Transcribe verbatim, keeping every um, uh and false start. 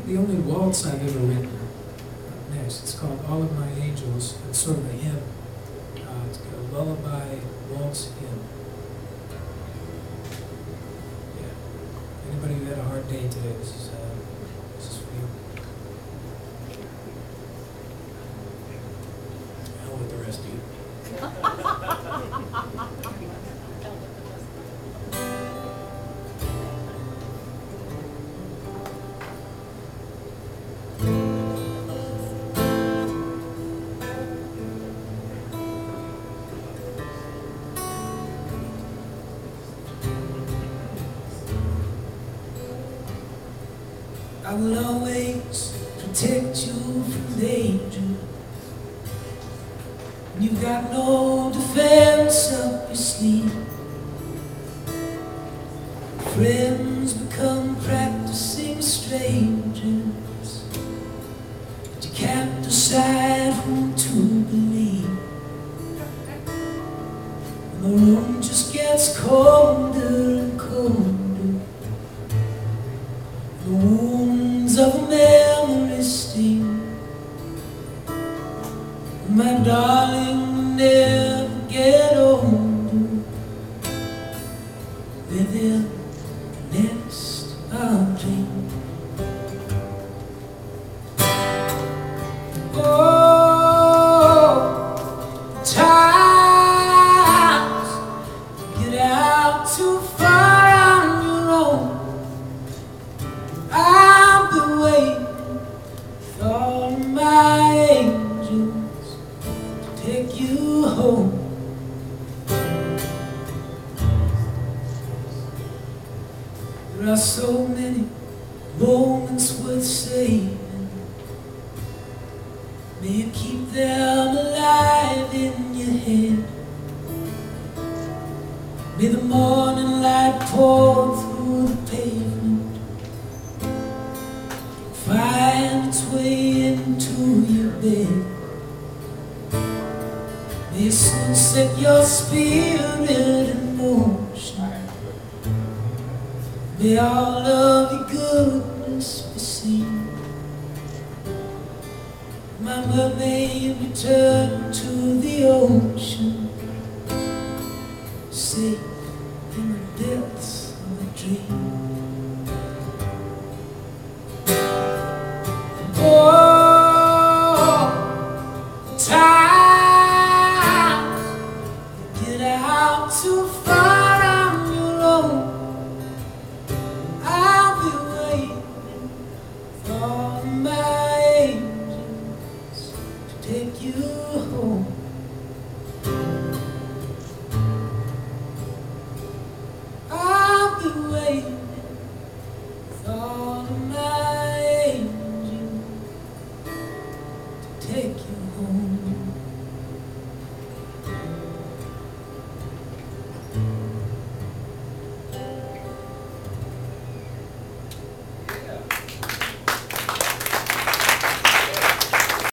the only waltz I've ever written. Up next, it's called All of My Angels. It's sort of a hymn. Uh, it's got a lullaby waltz hymn. Yeah. Anybody who had a hard day today, this is uh, this is for you. Hell with the rest of you. I will always protect you from danger. You've got no defense up your sleeve. Friends become practicing strangers, but you can't decide whom to believe. And the room just gets colder and colder. The wounds of a memory sting. My darling will never get older. Within the nest of dreams. Oh, times you get out too far on your own. I've been waiting for my angels to take you home. There are so many moments worth saving. May you keep them alive in your head. May the morning light pour through the pavement, find its way into your bed. May you soon set your spirit in motion. May all of your goodness be seen. My mermaid return to the ocean, safe in the depths of a dream. Oh, times you get out too far on your own. I'll be waiting for my angels to take you home. I'll be waiting for my angels take you home.